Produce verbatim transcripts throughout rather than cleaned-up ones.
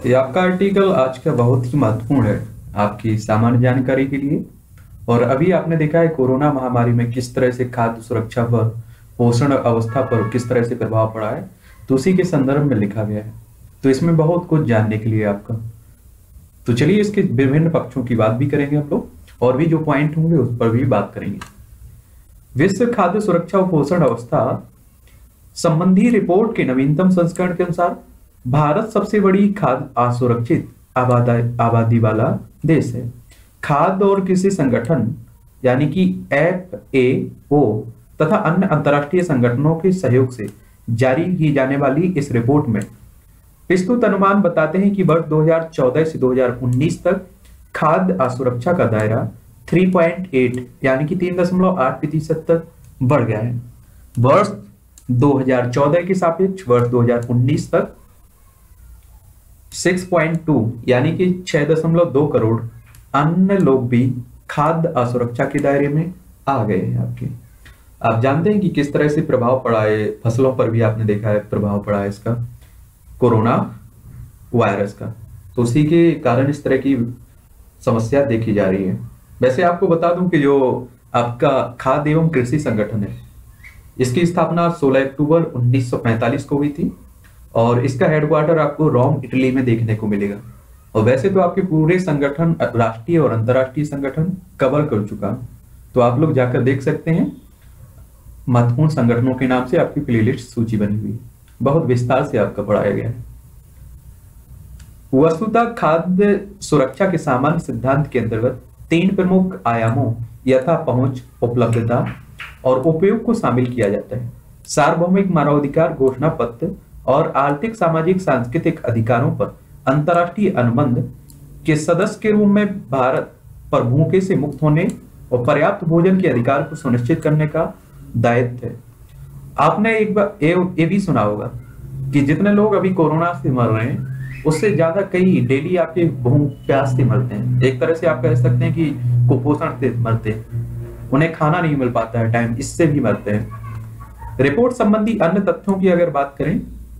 ये आपका आर्टिकल आज का बहुत ही महत्वपूर्ण है आपकी सामान्य जानकारी के लिए। और अभी आपने देखा है कोरोना महामारी में किस तरह से खाद्य सुरक्षा पर, पोषण अवस्था पर किस तरह से प्रभाव पड़ा है, तो उसी के संदर्भ में लिखा गया है। तो इसमें बहुत कुछ जानने के लिए आपका, तो चलिए इसके विभिन्न पक्षों की बात भी करेंगे हम लोग, और भी जो पॉइंट होंगे उस पर भी बात करेंगे। विश्व खाद्य सुरक्षा और पोषण अवस्था संबंधी रिपोर्ट के नवीनतम संस्करण के अनुसार भारत सबसे बड़ी खाद्य असुरक्षित आबादी वाला देश है। खाद्य और कृषि संगठन यानी कि एफ ए ओ तथा अन्य अंतर्राष्ट्रीय संगठनों के सहयोग से जारी की जाने वाली इस रिपोर्ट में विस्तृत अनुमान बताते हैं कि वर्ष दो हज़ार चौदह से दो हज़ार उन्नीस तक खाद्य असुरक्षा का दायरा तीन पॉइंट आठ यानी कि तीन दशमलव आठ प्रतिशत तक बढ़ गया है। वर्ष दो हज़ार चौदह के सापेक्ष वर्ष दो हज़ार उन्नीस तक छह पॉइंट दो यानी कि छह दशमलव दो करोड़ अन्य लोग भी खाद्य असुरक्षा के दायरे में आ गए हैं। आपके आप जानते हैं कि किस तरह से प्रभाव पड़ा है, फसलों पर भी आपने देखा है प्रभाव पड़ा है इसका, कोरोना वायरस का। तो उसी के कारण इस तरह की समस्या देखी जा रही है। वैसे आपको बता दूं कि जो आपका खाद्य एवं कृषि संगठन है, इसकी स्थापना सोलह अक्टूबर उन्नीस सौ पैंतालीस को हुई थी और इसका हेडक्वार्टर आपको रोम इटली में देखने को मिलेगा। और वैसे तो आपके पूरे संगठन राष्ट्रीय और अंतर्राष्ट्रीय संगठन कवर कर चुका, तो आप लोग जाकर देख सकते हैं। महत्वपूर्ण संगठनों के नाम से आपकी प्लेलिस्ट सूची बनी हुई है, बहुत विस्तार से आपका पढ़ाया गया है। वस्तुतः खाद्य सुरक्षा के सामान्य सिद्धांत के अंतर्गत तीन प्रमुख आयामों यथा पहुंच, उपलब्धता और उपयोग को शामिल किया जाता है। सार्वभौमिक मानवाधिकार घोषणा पत्र और आर्थिक, सामाजिक, सांस्कृतिक अधिकारों पर अंतर्राष्ट्रीय अनुबंध के सदस्य के रूप में भारत पर भूखे से मुक्त होने और पर्याप्त भोजन के अधिकार को सुनिश्चित करने का दायित्व है। आपने एक बार ये, ये भी सुना होगा कि जितने लोग अभी कोरोना से मर रहे हैं उससे ज्यादा कई डेली आपके भूख प्यास से मरते हैं। एक तरह से आप कह सकते हैं कि कुपोषण से मरते हैं, उन्हें खाना नहीं मिल पाता है टाइम, इससे भी मरते हैं। रिपोर्ट संबंधी अन्य तथ्यों की अगर बात करें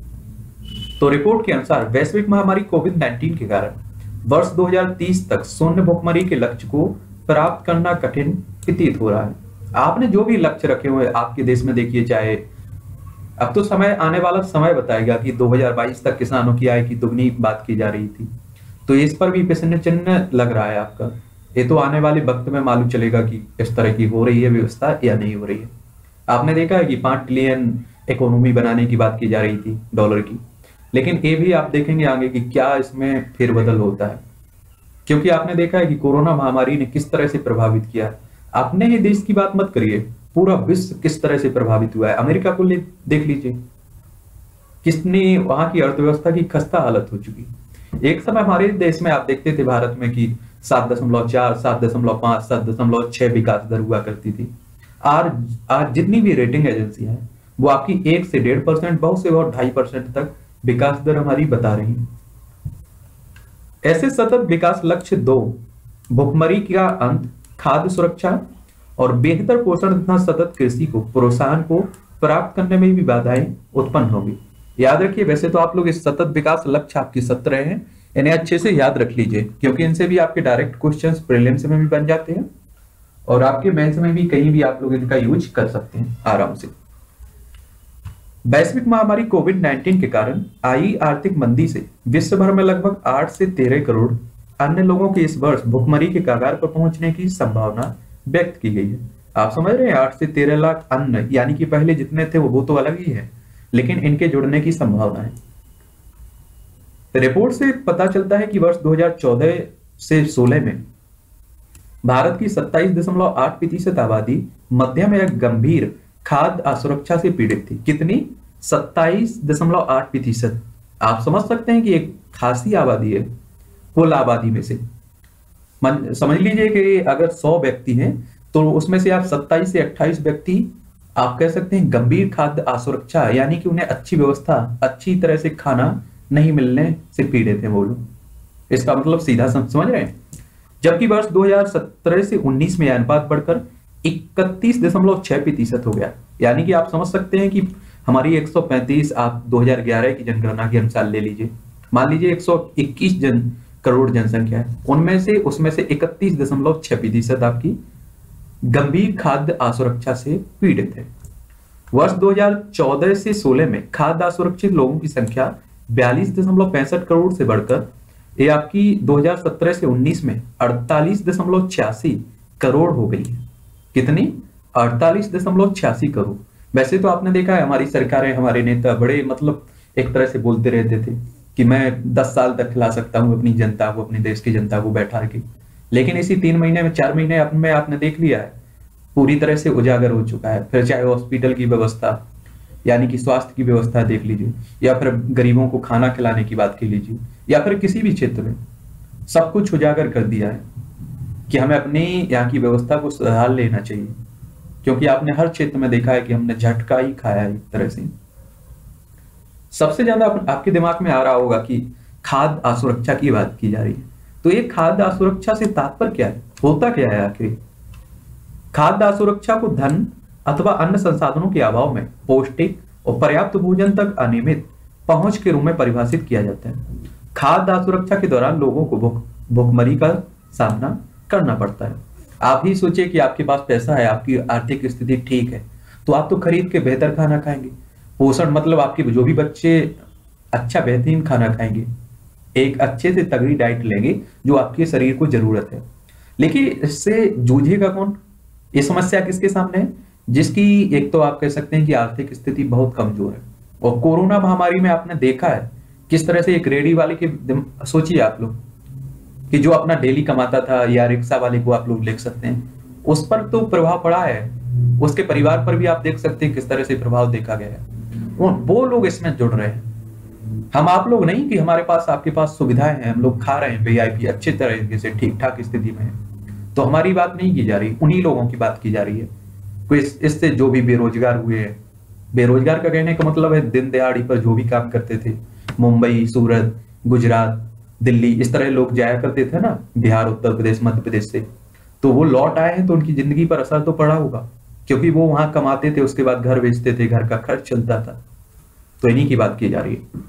तो रिपोर्ट के अनुसार वैश्विक महामारी कोविड उन्नीस के कारण वर्ष दो हज़ार तीस तक शून्य भुखमरी के लक्ष्य को प्राप्त करना कठिन प्रतीत हो रहा है। आपने जो भी लक्ष्य रखे हुए आपके देश में देखिए, चाहे अब तो समय आने वाला समय बताएगा कि दो हज़ार बाईस तक किसानों की आय की दुगनी बात की जा रही थी, तो इस पर भी प्रश्न चिन्ह लग रहा है आपका। ये तो आने वाले वक्त में मालूम चलेगा कि इस तरह की हो रही है व्यवस्था या नहीं हो रही है। आपने देखा है कि पांच ट्रिलियन इकोनॉमी बनाने की बात की जा रही थी डॉलर की, लेकिन ये भी आप देखेंगे आगे कि क्या इसमें फेरबदल होता है, क्योंकि आपने देखा है कि कोरोना महामारी ने किस तरह से प्रभावित किया। अपने ही देश की बात मत करिए, पूरा विश्व किस तरह से प्रभावित हुआ है। अमेरिका को ले देख लीजिए, कितनी वहां की अर्थव्यवस्था की खस्ता हालत हो चुकी। एक समय हमारे देश में आप देखते थे भारत में कि सात दशमलव चार, सात दशमलव पांच, सात दशमलव छह विकास दर हुआ करती थी। आज आज जितनी भी रेटिंग एजेंसियां हैं वो आपकी एक से डेढ़ परसेंट, बहुत से और ढाई परसेंट तक विकास दर हमारी बता रही है। ऐसे सतत विकास लक्ष्य दो, भुखमरी का अंत, खाद्य सुरक्षा और बेहतर पोषण तथा सतत कृषि को प्रोत्साहन को प्राप्त करने में भी बाधाएं उत्पन्न होंगी। याद रखिए, वैसे तो आप लोग इस सतत विकास लक्ष्य आपकी सत्रह हैं, इन्हें अच्छे से याद रख लीजिए, क्योंकि इनसे भी आपके डायरेक्ट क्वेश्चंस प्रीलिम्स में भी बन जाते हैं और आपके मेंस में भी कहीं भी आप लोग इनका यूज कर सकते हैं आराम से। वैश्विक महामारी कोविड उन्नीस के कारण आई आर्थिक मंदी से विश्व भर में लगभग आठ से तेरह करोड़ अन्य लोगों के इस वर्ष भुखमरी के कगार पर पहुंचने की संभावना व्यक्त की गई है। आप समझ रहे हैं, आठ से तेरह लाख अन्य, यानी कि पहले जितने थे वो वो तो अलग ही है, लेकिन इनके जुड़ने की संभावना है। रिपोर्ट से पता चलता है कि वर्ष दो हज़ार चौदह से सोलह में भारत की सत्ताईस दशमलव आठ प्रतिशत आबादी मध्यम या गंभीर खाद्य असुरक्षा से पीड़ित थी। कितनी? सत्ताईस दशमलव आठ प्रतिशत। आप समझ सकते हैं कि एक खासी आबादी है कुल आबादी में से। समझ लीजिए कि अगर सौ व्यक्ति हैं तो उसमें से आप सत्ताईस से अट्ठाईस व्यक्ति आप कह सकते हैं गंभीर खाद्य असुरक्षा, यानी कि उन्हें अच्छी व्यवस्था, अच्छी तरह से खाना नहीं मिलने से पीड़ित हैं वो लोग। इसका मतलब सीधा समझ रहे हैं। जबकि वर्ष दो हज़ार सत्रह से उन्नीस में यह अनुपात बढ़कर इकतीस दशमलव छह प्रतिशत हो गया। यानी कि आप समझ सकते हैं कि हमारी एक सौ पैंतीस, आप दो हज़ार ग्यारह की जनगणना के अनुसार ले लीजिए, मान लीजिए एक सौ इक्कीस जन करोड़ जनसंख्या है, उनमें से उसमें से इकतीस दशमलव छह प्रतिशत आपकी गंभीर खाद्य असुरक्षा से पीड़ित है। वर्ष दो हज़ार चौदह से सोलह में खाद्य असुरक्षित लोगों की संख्या बयालीस दशमलव पैंसठ करोड़ से बढ़कर ये आपकी दो हज़ार सत्रह से उन्नीस में अड़तालीस दशमलव छियासी करोड़ हो गई है। कितनी? अड़तालीस दशमलव छियासी करोड़। वैसे तो आपने देखा है हमारी सरकारें, हमारे नेता बड़े मतलब एक तरह से बोलते रहते थे कि मैं दस साल तक खिला सकता हूं अपनी जनता को, अपने देश की जनता को बैठा के, लेकिन इसी तीन महीने में चार महीने में आपने देख लिया है पूरी तरह से उजागर हो चुका है। फिर चाहे हॉस्पिटल की व्यवस्था यानी कि स्वास्थ्य की व्यवस्था देख लीजिए, या फिर गरीबों को खाना खिलाने की बात कर लीजिए, या फिर किसी भी क्षेत्र में सब कुछ उजागर कर दिया है कि हमें अपनी यहाँ की व्यवस्था को सुधार लेना चाहिए, क्योंकि आपने हर क्षेत्र में देखा है कि हमने झटका ही खाया है एक तरह से। सबसे ज्यादा आप, आपके दिमाग में आ रहा होगा कि खाद्य असुरक्षा की बात की जा रही है, तो ये खाद्य असुरक्षा से तात्पर्य क्या है, होता क्या है आखिर? खाद्य असुरक्षा को धन अथवा अन्य संसाधनों के अभाव में पौष्टिक और पर्याप्त भोजन तक अनियमित पहुंच के रूप में परिभाषित किया जाता है। खाद्य असुरक्षा के दौरान लोगों को भूख भूखमरी का सामना करना पड़ता है। आप ही सोचिए कि आपके पास पैसा है, आपकी आर्थिक स्थिति ठीक है, तो आप तो खरीद के बेहतर खाना खाएंगे। पोषण मतलब आपके जो भी बच्चे अच्छा बेहतरीन खाना खाएंगे, एक अच्छे से तगड़ी डाइट लेंगे जो आपके शरीर को जरूरत है। लेकिन इससे जूझेगा कौन? ये समस्या किसके सामने है? जिसकी एक तो आप कह सकते हैं कि आर्थिक स्थिति बहुत कमजोर है। और कोरोना महामारी में आपने देखा है किस तरह से एक रेडी वाले के, सोचिए आप लोग कि जो अपना डेली कमाता था, या रिक्शा वाले को आप लोग देख सकते हैं, उस पर तो प्रभाव पड़ा है, उसके परिवार पर भी आप देख सकते हैं किस तरह से प्रभाव देखा गया है। वो लोग इसमें जुड़ रहे हैं। हम आप लोग नहीं कि हमारे पास आपके पास सुविधाएं हैं, हम लोग खा रहे हैं वीआईपी अच्छे तरीके से ठीक ठाक स्थिति में है, तो हमारी बात नहीं की जा रही, उन्हीं लोगों की बात की जा रही है। कोई इससे जो भी बेरोजगार हुए हैं, बेरोजगार का कहने का मतलब है दिन दिहाड़ी पर जो भी काम करते थे, मुंबई, सूरत, गुजरात, दिल्ली, इस तरह लोग जाया करते थे ना, बिहार, उत्तर प्रदेश, मध्य प्रदेश से, तो वो लौट आए हैं तो उनकी जिंदगी पर असर तो पड़ा होगा, क्योंकि वो वहां कमाते थे, उसके बाद घर बेचते थे, घर का खर्च चलता था। तो इन्हीं की बात की जा रही है।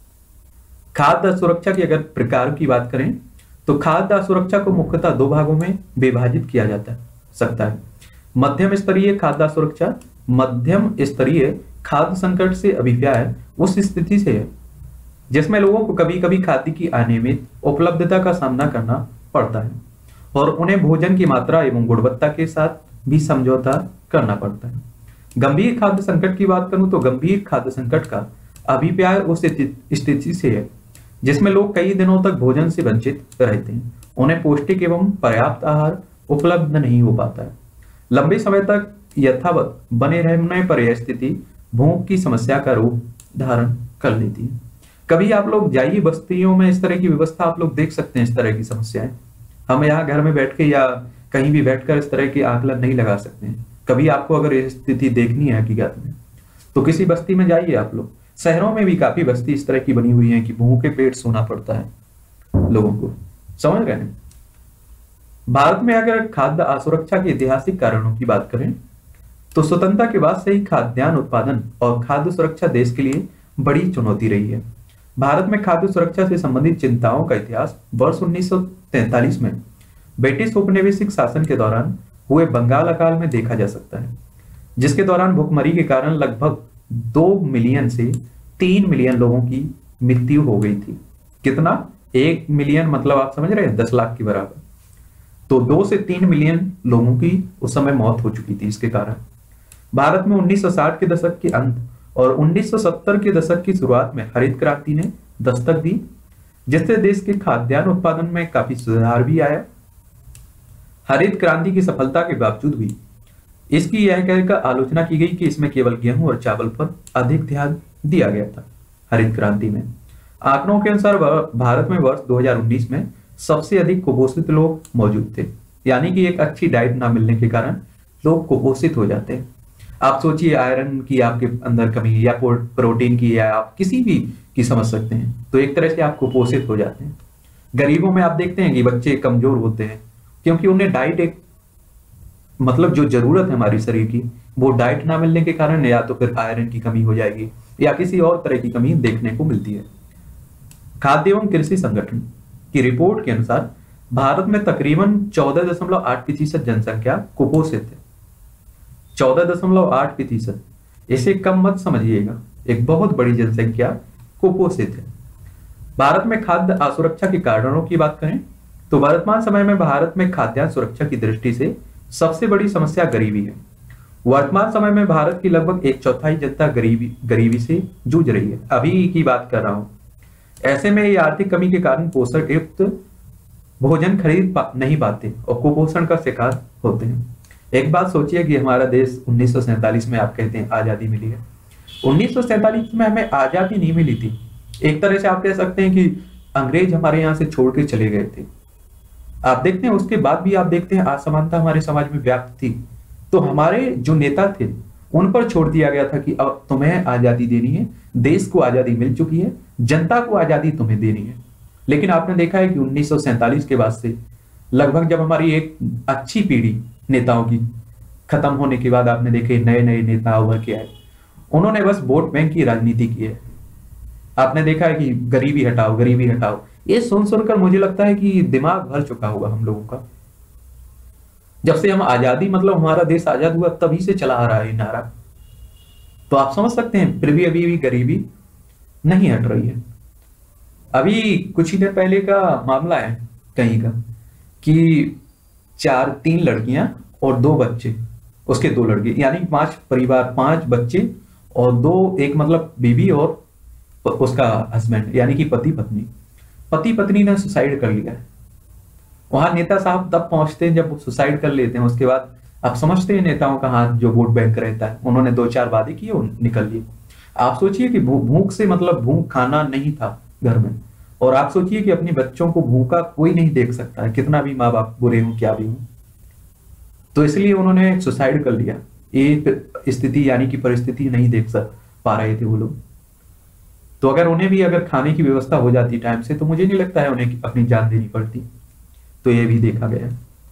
खाद्य सुरक्षा की अगर प्रकार की बात करें तो खाद्य सुरक्षा को मुख्यतः दो भागों में विभाजित किया जाता है सकता है। मध्यम स्तरीय खाद्य सुरक्षा मध्यम स्तरीय खाद्य संकट से अभिप्राय उस स्थिति से है जिसमें लोगों को कभी कभी खाद्य की अनियमित उपलब्धता का सामना करना पड़ता है और उन्हें भोजन की मात्रा एवं गुणवत्ता के साथ भी समझौता करना पड़ता है। गंभीर खाद्य संकट की बात करूं तो गंभीर खाद्य संकट का अभिप्राय उस स्थिति से है जिसमें लोग कई दिनों तक भोजन से वंचित रहते हैं, उन्हें पौष्टिक एवं पर्याप्त आहार उपलब्ध नहीं हो पाता है। लंबे समय तक यथावत बने रहने पर यह स्थिति भूख की समस्या का रूप धारण कर लेती है। कभी आप लोग जाइए बस्तियों में, इस तरह की व्यवस्था आप लोग देख सकते हैं। इस तरह की समस्याएं हम यहाँ घर में बैठ के या कहीं भी बैठकर इस तरह के आकलन नहीं लगा सकते हैं। कभी आपको अगर यह स्थिति देखनी है हकीकत में तो किसी बस्ती में जाइए आप लोग। शहरों में भी काफी बस्ती इस तरह की बनी हुई है कि भूखे पेट सोना पड़ता है लोगों को, समझ रहे हैं। भारत में अगर खाद्य असुरक्षा के ऐतिहासिक कारणों की बात करें तो स्वतंत्रता के बाद से ही खाद्यान्न उत्पादन और खाद्य सुरक्षा देश के लिए बड़ी चुनौती रही है। भारत में खाद्य सुरक्षा से संबंधित चिंताओं का इतिहास वर्ष उन्नीस सौ तैंतालीस में ब्रिटिश औपनिवेशिक शासन के दौरान हुए बंगाल अकाल में देखा जा सकता है, जिसके दौरान भुखमरी के कारण लगभग दो मिलियन से तीन मिलियन लोगों की मृत्यु हो गई थी। कितना? एक मिलियन मतलब आप समझ रहे हैं, दस लाख के बराबर। तो दो से तीन मिलियन लोगों की उस समय मौत हो चुकी थी इसके कारण। भारत में उन्नीस सौ साठ के दशक के अंत और उन्नीस सौ सत्तर के दशक की शुरुआत में हरित क्रांति ने दस्तक दी, जिससे देश के खाद्यान्न उत्पादन में काफी सुधार भी आया। हरित क्रांति की सफलता के बावजूद भी इसकी यह कहकर आलोचना की गई कि इसमें केवल गेहूं और चावल पर अधिक ध्यान दिया गया था। हरित क्रांति में आंकड़ों के अनुसार भारत में वर्ष दो हज़ार उन्नीस में सबसे अधिक कुपोषित लोग मौजूद थे, यानी कि एक अच्छी डाइट ना मिलने के कारण लोग कुपोषित हो जाते हैं। आप सोचिए आयरन की आपके अंदर कमी या प्रोटीन की या आप किसी भी की समझ सकते हैं, तो एक तरह से आप कुपोषित हो जाते हैं। गरीबों में आप देखते हैं कि बच्चे कमजोर होते हैं क्योंकि उन्हें डाइट एक मतलब जो जरूरत है हमारी शरीर की वो डाइट ना मिलने के कारण या तो फिर आयरन की कमी हो जाएगी या किसी और तरह की कमी देखने को मिलती है। खाद्य एवं कृषि संगठन की रिपोर्ट के अनुसार भारत में तकरीबन चौदह दशमलव आठ प्रतिशत जनसंख्या कुपोषित है। चौदह दशमलव आठ प्रतिशत, इसे कम मत समझिएगा, एक बहुत बड़ी जनसंख्या कुपोषित है। भारत में खाद्य असुरक्षा के कारणों की बात करें तो वर्तमान समय में भारत में खाद्यान्न सुरक्षा की दृष्टि से सबसे बड़ी समस्या गरीबी है। वर्तमान समय में भारत की लगभग एक चौथाई जनता गरीबी गरीबी से जूझ रही है, अभी की बात कर रहा हूं। ऐसे में ये आर्थिक कमी के कारण पोषण युक्त भोजन खरीद पा, नहीं पाते और कुपोषण का शिकार होते हैं। एक बात सोचिए कि हमारा देश उन्नीस सौ सैंतालीस में आप कहते हैं आजादी मिली है। उन्नीस सौ सैंतालीस में हमें आजादी नहीं मिली थी। एक तरह से आप कह सकते हैं कि अंग्रेज हमारे यहाँ से छोड़ के चले गए थे। आप देखते हैं उसके बाद भी आप देखते हैं असमानता हमारे समाज में व्याप्त थी। तो हमारे जो नेता थे उन पर छोड़ दिया गया था कि अब तुम्हें आजादी देनी है, देश को आजादी मिल चुकी है, जनता को आजादी तुम्हें देनी है। लेकिन आपने देखा है कि उन्नीस सौ सैंतालीस के बाद से लगभग जब हमारी एक अच्छी पीढ़ी नेताओं की खत्म होने के बाद आपने देखे नए नए नेता उभर के आए, उन्होंने बस वोट बैंक की राजनीति की है। आपने देखा है कि गरीबी हटाओ गरीबी हटाओ, ये सुन सुनकर मुझे लगता है कि दिमाग भर चुका होगा हम लोगों का। जब से हम आजादी मतलब हमारा देश आजाद हुआ तभी से चला आ रहा है नारा। तो आप समझ सकते हैं फिर भी अभी भी गरीबी नहीं हट रही है। अभी कुछ ही देर पहले का मामला है कहीं का कि चार तीन लड़कियां और दो बच्चे, उसके दो लड़के, यानी पांच परिवार, पांच बच्चे और दो, एक मतलब बीवी और उसका हस्बैंड, यानी कि पति पत्नी पति पत्नी ने सुसाइड कर लिया है। वहां नेता साहब तब पहुंचते हैं जब वो सुसाइड कर लेते हैं। उसके बाद आप समझते हैं नेताओं का हाथ जो वोट बैंक रहता है, उन्होंने दो चार वादे किए और निकल लिए। आप सोचिए कि भूख से मतलब भूख खाना नहीं था घर में, और आप सोचिए कि अपने बच्चों को भूखा कोई नहीं देख सकता है, कितना भी माँ बाप बुरे हों क्या भी हों। तो इसलिए उन्होंने सुसाइड कर लिया। ये स्थिति यानी कि परिस्थिति नहीं देख सक पा रहे थे वो लोग। तो अगर उन्हें भी अगर खाने की व्यवस्था हो जाती टाइम से तो मुझे नहीं लगता है उन्हें अपनी जान देनी पड़ती। तो ये भी देखा गया।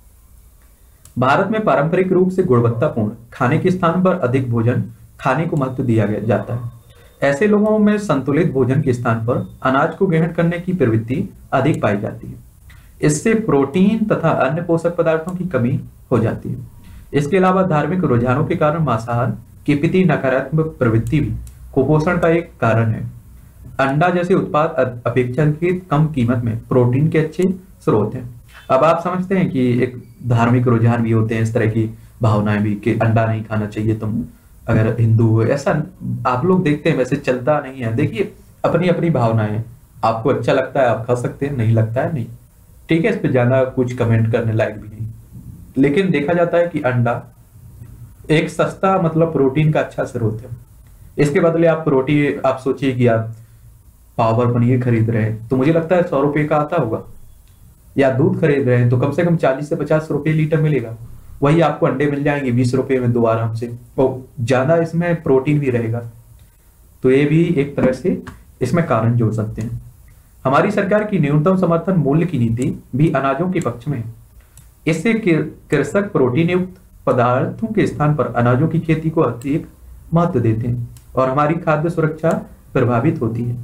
भारत में पारंपरिक रूप से गुणवत्तापूर्ण खाने के स्थान पर अधिक भोजन खाने को महत्व दिया गया जाता है। ऐसे लोगों में संतुलित भोजन के स्थान पर अनाज को ग्रहण करने की प्रवृत्ति अधिक पाई जाती है। इससे प्रोटीन तथा अन्य पोषक पदार्थों की कमी हो जाती है। इसके अलावा धार्मिक रुझानों के कारण मांसाहार के प्रति नकारात्मक प्रवृत्ति भी कुपोषण का एक कारण है। अंडा जैसे उत्पाद अपेक्षाकृत कम कीमत में प्रोटीन के अच्छे स्रोत हैं। अब आप समझते हैं कि एक धार्मिक रुझान भी होते हैं, इस तरह की भावनाएं भी कि अंडा नहीं खाना चाहिए तुम अगर हिंदू हो, ऐसा आप लोग देखते हैं, वैसे चलता नहीं है। देखिए अपनी अपनी भावनाएं, आपको अच्छा लगता है आप खा सकते हैं, नहीं लगता है नहीं, ठीक है, इस पे ज्यादा कुछ कमेंट करने लायक भी नहीं। लेकिन देखा जाता है कि अंडा एक सस्ता मतलब प्रोटीन का अच्छा स्रोत है। इसके बदले आप प्रोटीन, आप सोचिए कि आप पावर पनीर खरीद रहे हैं तो मुझे लगता है सौ रुपए का आता होगा, या दूध खरीद रहे हैं तो कम से कम चालीस से पचास रुपए लीटर मिलेगा। वही आपको अंडे मिल जाएंगे बीस रुपए में दो आराम से, और ज्यादा इसमें प्रोटीन भी रहेगा। तो ये भी एक तरह से इसमें कारण जोड़ सकते हैं। हमारी सरकार की न्यूनतम समर्थन मूल्य की नीति भी अनाजों के पक्ष में है। इससे कृषक प्रोटीन युक्त पदार्थों के स्थान पर अनाजों की खेती को अधिक महत्व देते हैं और हमारी खाद्य सुरक्षा प्रभावित होती है।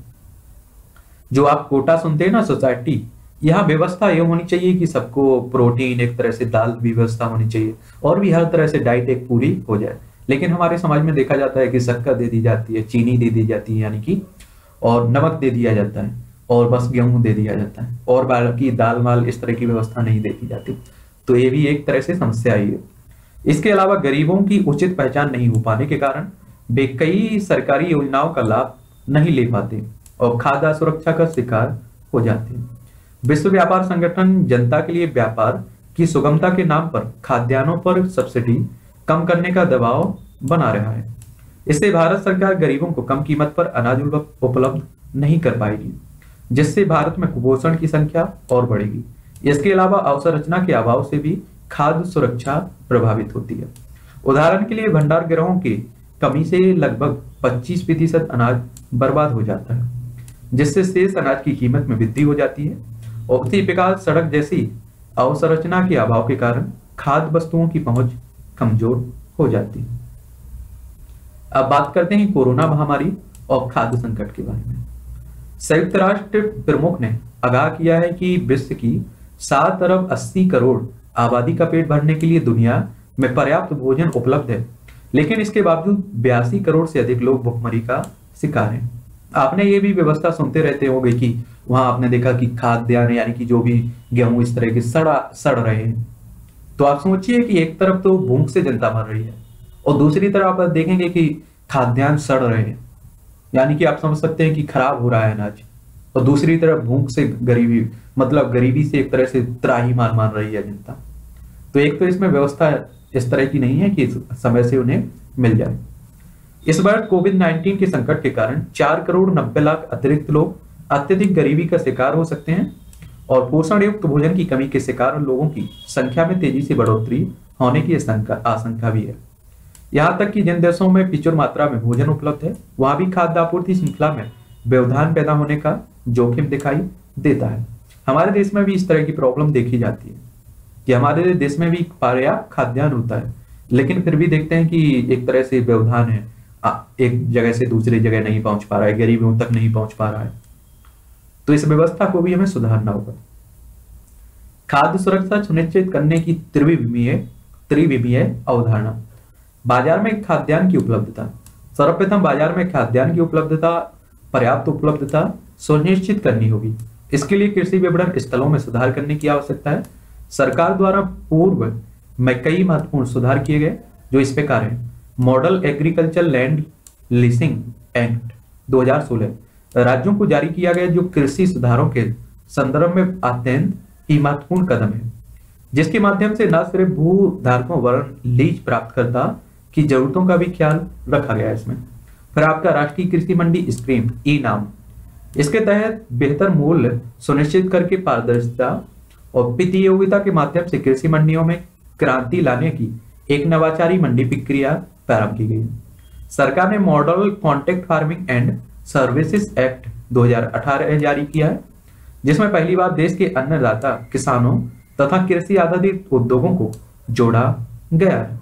जो आप कोटा सुनते हैं ना सोसाइटी, यहाँ व्यवस्था ये होनी चाहिए कि सबको प्रोटीन, एक तरह से दाल भी व्यवस्था होनी चाहिए और भी हर तरह से डाइट एक पूरी हो जाए। लेकिन हमारे समाज में देखा जाता है कि शक्कर दे दी जाती है, चीनी दे दी जाती है यानी कि, और नमक दे दिया जाता है और बस गेहूं दे दिया जाता है और बाकी दाल माल इस तरह की व्यवस्था नहीं देखी जाती। तो ये भी एक तरह से समस्या ही है। इसके अलावा गरीबों की उचित पहचान नहीं हो पाने के कारण वे कई सरकारी योजनाओं का लाभ नहीं ले पाते और खाद्य सुरक्षा का शिकार हो जाते हैं। विश्व व्यापार संगठन जनता के लिए व्यापार की सुगमता के नाम पर खाद्यान्नों पर सब्सिडी कम करने का दबाव बना रहा है। इससे भारत सरकार गरीबों को कम कीमत पर अनाज उपलब्ध नहीं कर पाएगी, जिससे भारत में कुपोषण की संख्या और बढ़ेगी। इसके अलावा अवसंरचना के अभाव से भी खाद्य सुरक्षा प्रभावित होती है। उदाहरण के लिए भंडार गृहों की कमी से लगभग पच्चीस प्रतिशत अनाज बर्बाद हो जाता है, जिससे शेष अनाज की कीमत में वृद्धि हो जाती है। और उसी प्रकार सड़क जैसी अवसंरचना के अभाव के कारण खाद्य वस्तुओं की पहुंच कमजोर हो जाती है। अब बात करते हैं कोरोना महामारी और खाद्य संकट के बारे में। संयुक्त राष्ट्र प्रमुख ने आगाह किया है कि विश्व की सात अरब अस्सी करोड़ आबादी का पेट भरने के लिए दुनिया में पर्याप्त भोजन उपलब्ध है, लेकिन इसके बावजूद बयासी करोड़ से अधिक लोग भुखमरी का शिकार हैं। आपने ये भी व्यवस्था सुनते रहते होंगे कि वहां आपने देखा कि खाद्यान्न यानी कि जो भी गेहूं इस तरह के सड़ा सड़ रहे हैं। तो आप सोचिए कि एक तरफ तो भूख से जनता मर रही है और दूसरी तरफ आप देखेंगे कि खाद्यान्न सड़ रहे हैं, यानी कि आप समझ सकते हैं कि खराब हो रहा है अनाज, और दूसरी तरफ भूख से गरीबी, मतलब गरीबी से एक तरह से त्राही मार मान रही है जनता। तो एक तो इसमें व्यवस्था इस तरह की नहीं है कि समय से उन्हें मिल जाए। इस बार कोविड नाइन्टीन के संकट के कारण चार करोड़ नब्बे लाख अतिरिक्त लोग अत्यधिक गरीबी का शिकार हो सकते हैं और पोषण युक्त भोजन की कमी के शिकार लोगों की संख्या में तेजी से बढ़ोतरी होने की आशंका भी है। यहाँ तक कि जिन देशों में प्रचुर मात्रा में भोजन उपलब्ध है, वहां भी खाद्य आपूर्ति श्रृंखला में व्यवधान पैदा होने का जोखिम दिखाई देता है। हमारे देश में भी इस तरह की प्रॉब्लम देखी जाती है कि हमारे देश में भी पर्याप्त खाद्यान्न होता है, लेकिन फिर भी देखते हैं कि एक तरह से व्यवधान है, एक जगह से दूसरी जगह नहीं पहुंच पा रहा है, गरीबों तक नहीं पहुंच पा रहा है। तो इस व्यवस्था को भी हमें सुधारना होगा। खाद्य सुरक्षा सुनिश्चित करने की त्रिविमीय त्रिविमीय अवधारणा। बाजार में खाद्यान्न की उपलब्धता। सर्वप्रथम बाजार में खाद्यान्न की उपलब्धता पर्याप्त उपलब्धता सुनिश्चित करनी होगी। इसके लिए कृषि विपणन स्थलों में सुधार करने की आवश्यकता है। सरकार द्वारा पूर्व में कई महत्वपूर्ण सुधार किए गए, जो इस प्रकार है। Model agriculture land leasing act दो हज़ार सोलह राज्यों को जारी किया गया, जो कृषि सुधारों के संदर्भ में अत्यंत ही महत्वपूर्ण कदम है, जिसके माध्यम से न सिर्फ भूधारकों वरन लीज प्राप्तकर्ता की जरूरतों का भी ख्याल रखा गया है इसमें। फिर आपका राष्ट्रीय कृषि मंडी स्कीम ई नाम, इसके तहत बेहतर मूल्य सुनिश्चित करके पारदर्शिता और प्रतियोगिता के माध्यम से कृषि मंडियों में क्रांति लाने की एक नवाचारी मंडी प्रक्रिया प्रारंभ की गई। सरकार ने model contract farming and services act दो हज़ार अठारह जारी किया है, जिसमें पहली बार देश के अन्नदाता किसानों तथा कृषि आधारित उद्योगों को जोड़ा गया है।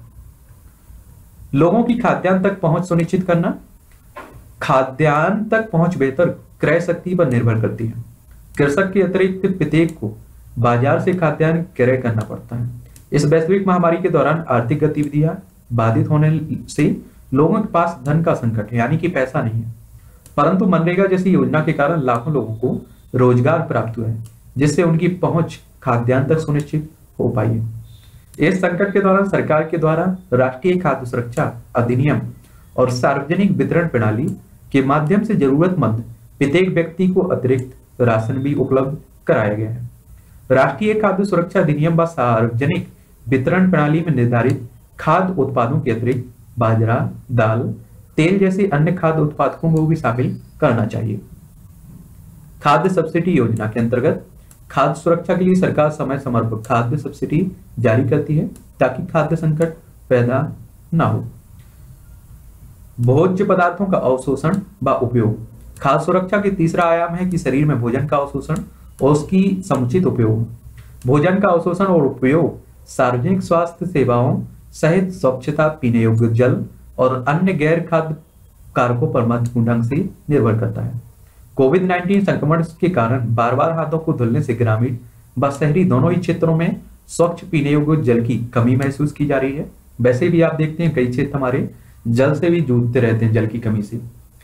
लोगों की खाद्यान्न तक पहुंच सुनिश्चित करना। खाद्यान्न तक पहुंच बेहतर क्रय शक्ति पर निर्भर करती है। कृषक के अतिरिक्त प्रत्येक को बाजार से खाद्यान्न क्रय करना पड़ता है। इस वैश्विक महामारी के दौरान आर्थिक गतिविधियां बाधित होने से लोगों के पास धन का संकट है, यानी कि पैसा नहीं है, परंतु मनरेगा जैसी योजना के कारण लाखों लोगों को रोजगार प्राप्त हुआ है, जिससे उनकी पहुंच खाद्यान्न तक सुनिश्चित हो पाई है। इस संकट के दौरान सरकार के द्वारा राष्ट्रीय खाद्य सुरक्षा अधिनियम और सार्वजनिक वितरण प्रणाली के माध्यम से जरूरतमंद प्रत्येक व्यक्ति को अतिरिक्त राशन भी उपलब्ध कराया गया है। राष्ट्रीय खाद्य सुरक्षा अधिनियम व सार्वजनिक वितरण प्रणाली में निर्धारित खाद्य उत्पादों के अतिरिक्त बाजरा, दाल, तेल जैसे अन्य खाद्य उत्पादों को भी शामिल करना चाहिए। खाद्य सब्सिडी योजना के अंतर्गत खाद्य सुरक्षा के लिए सरकार समय समय पर खाद्य सब्सिडी जारी करती है, ताकि खाद्य संकट पैदा ना हो। भोज्य पदार्थों का अवशोषण व उपयोग। खाद्य सुरक्षा के तीसरा आयाम है कि शरीर में भोजन का अवशोषण और उसकी समुचित उपयोग। भोजन का अवशोषण और उपयोग सार्वजनिक स्वास्थ्य सेवाओं सहित स्वच्छता, पीने योग्य जल और अन्य गैर खाद्य कारकों पर महत्वपूर्ण ढंग से निर्भर करता है। कोविड नाइन्टीन संक्रमण के कारण बार बार हाथों को धुलने से ग्रामीण व शहरी दोनों ही क्षेत्रों में स्वच्छ पीने योग्य जल की कमी महसूस की जा रही है। वैसे भी आप देखते हैं कई क्षेत्र हमारे जल से भी जूझते रहते हैं, जल की कमी से।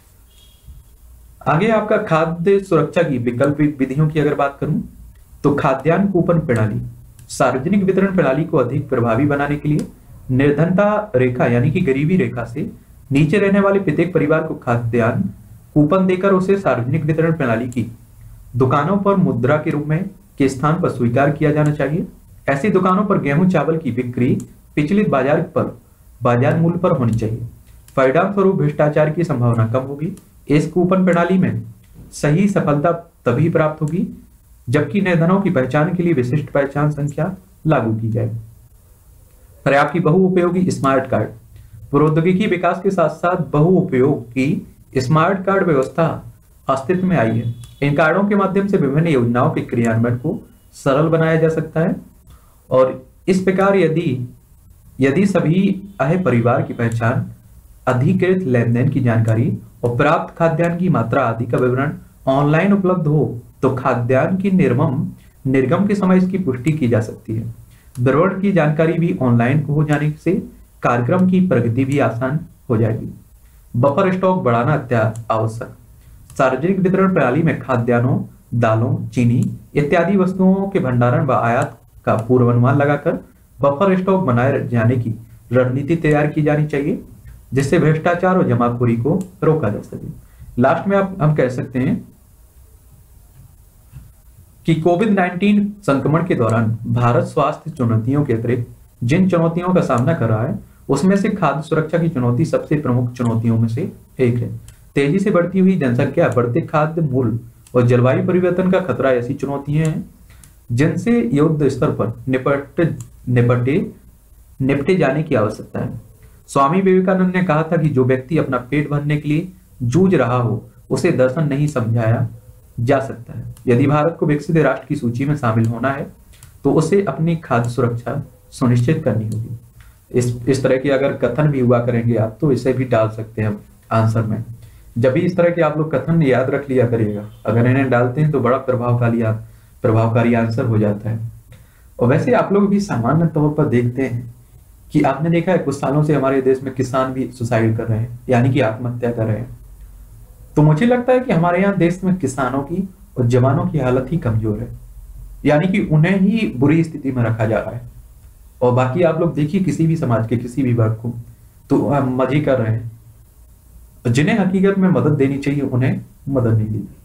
आगे आपका खाद्य सुरक्षा की वैकल्पिक विधियों की अगर बात करूं तो खाद्यान्न कूपन प्रणाली। सार्वजनिक वितरण प्रणाली को अधिक प्रभावी बनाने के लिए निर्धनता रेखा यानी कि गरीबी रेखा से नीचे रहने वाले प्रत्येक परिवार को खाद्यान्न कूपन देकर उसे सार्वजनिक वितरण प्रणाली की दुकानों पर मुद्रा के रूप में के स्थान पर स्वीकार किया जाना चाहिए। ऐसी दुकानों पर गेहूं चावल की बिक्री पिछले बाजार पर बाजार मूल्य पर होनी चाहिए। परिणाम स्वरूप भ्रष्टाचार की संभावना कम होगी। इस कूपन प्रणाली में सही सफलता तभी प्राप्त होगी जबकि निर्धनों की पहचान के लिए विशिष्ट पहचान संख्या लागू की जाए। फिर आपकी बहुउपयोगी स्मार्ट कार्ड। प्रौद्योगिकी विकास के साथ साथ बहुउपयोगी स्मार्ट कार्ड व्यवस्था अस्तित्व में आई है। इन कार्डों के माध्यम से विभिन्न योजनाओं के क्रियान्वयन को सरल बनाया जा सकता है और इस प्रकार यदि यदि सभी अह परिवार की पहचान, अधिकृत लेन देन की जानकारी और प्राप्त खाद्यान्न की मात्रा आदि का विवरण ऑनलाइन उपलब्ध हो तो खाद्यान्न की निर्मम निर्गम के समय इसकी पुष्टि की जा सकती है। विवरण की जानकारी भी ऑनलाइन हो जाने से कार्यक्रम की प्रगति भी आसान हो जाएगी। बफर स्टॉक बढ़ाना अत्यंत आवश्यक। सार्वजनिक वितरण प्रणाली में खाद्यान्नों, दालों, चीनी इत्यादि वस्तुओं के भंडारण व आयात का पूर्वानुमान लगाकर बफर स्टॉक बनाए जाने की रणनीति तैयार की जानी चाहिए, जिससे भ्रष्टाचार और जमाखोरी को रोका जा सके। लास्ट में आप हम कह सकते हैं कि कोविड नाइन्टीन संक्रमण के दौरान भारत स्वास्थ्य चुनौतियों के अतिरिक्त जिन चुनौतियों का सामना कर रहा है, उसमें से खाद्य सुरक्षा की चुनौती सबसे प्रमुख चुनौतियों में से एक है। तेजी से बढ़ती हुई जनसंख्या, बढ़ते खाद्य मूल्य और जलवायु परिवर्तन का खतरा ऐसी चुनौतियां हैं जिनसे युद्ध स्तर पर निपट निपटे निपटे जाने की आवश्यकता है। स्वामी विवेकानंद ने कहा था कि जो व्यक्ति अपना पेट भरने के लिए जूझ रहा हो, उसे दर्शन नहीं समझाया जा सकता है। यदि भारत को विकसित राष्ट्र की सूची में शामिल होना है तो उसे अपनी खाद्य सुरक्षा सुनिश्चित करनी होगी। इस इस तरह की अगर कथन भी हुआ करेंगे आप, तो इसे भी डाल सकते हैं आंसर में। जब भी इस तरह के आप लोग कथन याद रख लिया करिएगा, अगर इन्हें डालते हैं तो बड़ा प्रभावकारी प्रभावकारी आंसर हो जाता है। और वैसे आप लोग भी सामान्य तौर पर देखते हैं कि आपने देखा है कुछ सालों से हमारे देश में किसान भी सुसाइड कर रहे हैं, यानी कि आत्महत्या कर रहे हैं। तो मुझे लगता है कि हमारे यहाँ देश में किसानों की और जवानों की हालत ही कमजोर है, यानी कि उन्हें ही बुरी स्थिति में रखा जा रहा है। और बाकी आप लोग देखिए किसी भी समाज के किसी भी वर्ग को, तो हम मजे कर रहे हैं। जिन्हें हकीकत में मदद देनी चाहिए उन्हें मदद नहीं दी जाती।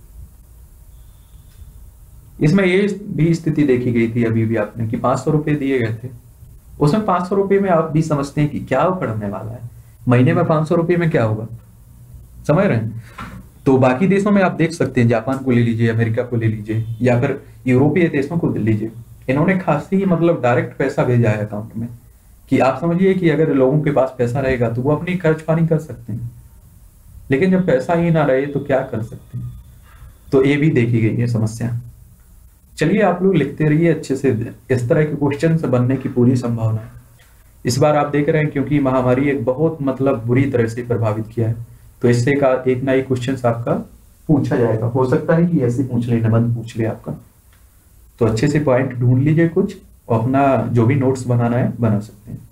इसमें ये भी स्थिति देखी गई थी अभी भी आपने कि पांच सौ रुपए दिए गए थे, उसमें पांच सौ रुपए में आप भी समझते हैं कि क्या पढ़ने वाला है, महीने में पांच सौ रुपए में क्या होगा, समझ रहे हैं। तो बाकी देशों में आप देख सकते हैं, जापान को ले लीजिए, अमेरिका को ले लीजिए, या फिर यूरोपीय देशों को ले लीजिए, इन्होंने खासी मतलब डायरेक्ट पैसा भेजा है अकाउंट में, कि आप समझिए कि अगर लोगों के पास पैसा रहेगा तो वो अपनी खर्च पानी कर सकते हैं, लेकिन जब पैसा ही ना रहे तो क्या कर सकते हैं। तो ये भी देखी गई है समस्या। चलिए आप लोग लिखते रहिए अच्छे से, इस तरह के क्वेश्चन से बनने की पूरी संभावना है। इस बार आप देख रहे हैं क्योंकि महामारी एक बहुत मतलब बुरी तरह से प्रभावित किया है, तो इससे का एक ना एक क्वेश्चन आपका पूछा जाएगा। हो सकता है कि ऐसे पूछ ले, निबंध पूछ ले आपका, तो अच्छे से पॉइंट ढूंढ लीजिए कुछ, और अपना जो भी नोट्स बनाना है बना सकते हैं।